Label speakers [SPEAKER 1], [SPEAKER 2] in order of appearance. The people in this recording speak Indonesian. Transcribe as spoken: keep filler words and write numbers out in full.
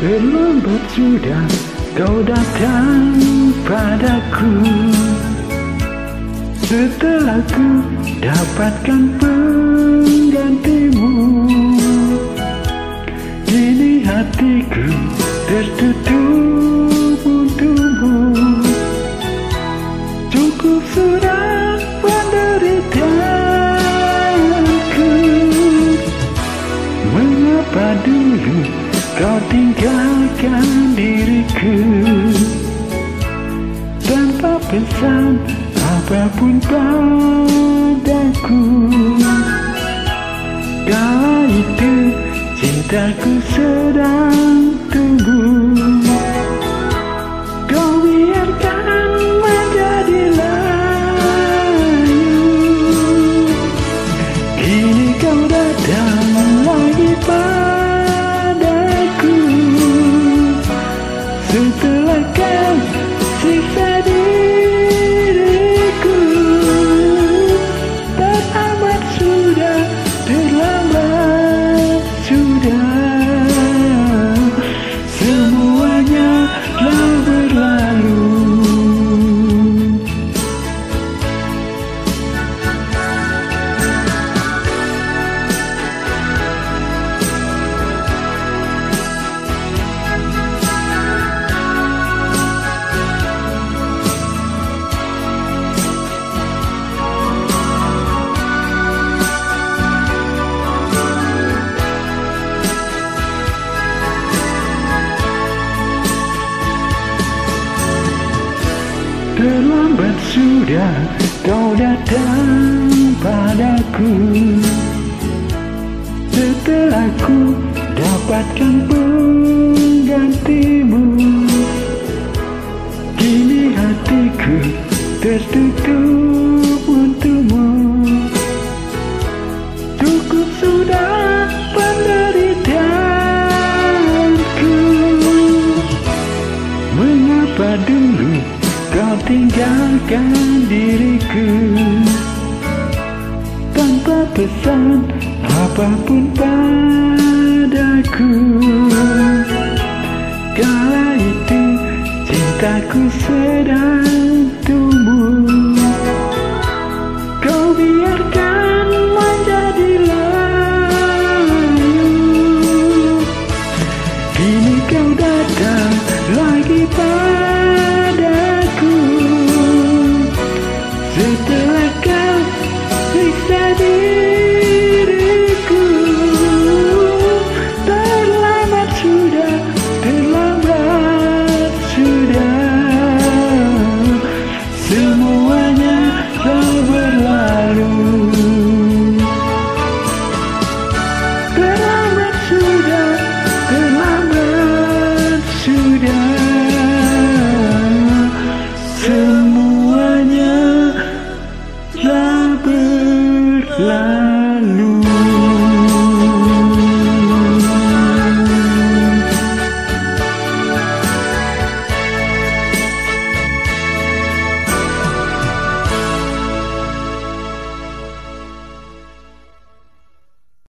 [SPEAKER 1] Terlambat sudah kau datang padaku, setelah ku dapatkan penggantimu. Kini hatiku tertutup untukmu. Cukup sudah penderitaanku. Mengapa dulu kau tinggalkan diriku tanpa pesan apapun padaku? Kala itu cintaku sedang tumbuh, kau biarkan menjadi layu. Kini kau datang lagi padaku, setelah kau siksa diriku. Terlambat sudah, terlambat sudah, semuanya telah berlalu. Terlambat sudah kau datang padaku, setelah ku dapatkan penggantimu. Kini hatiku tertutup untukmu. Cukup sudah penderitaanku. Mengapa dulu kau tinggalkan diriku tanpa pesan apapun padaku? Kala itu cintaku sedang tumbuh, kau biarkan menjadi layu. Kini kau datang lagi padaku,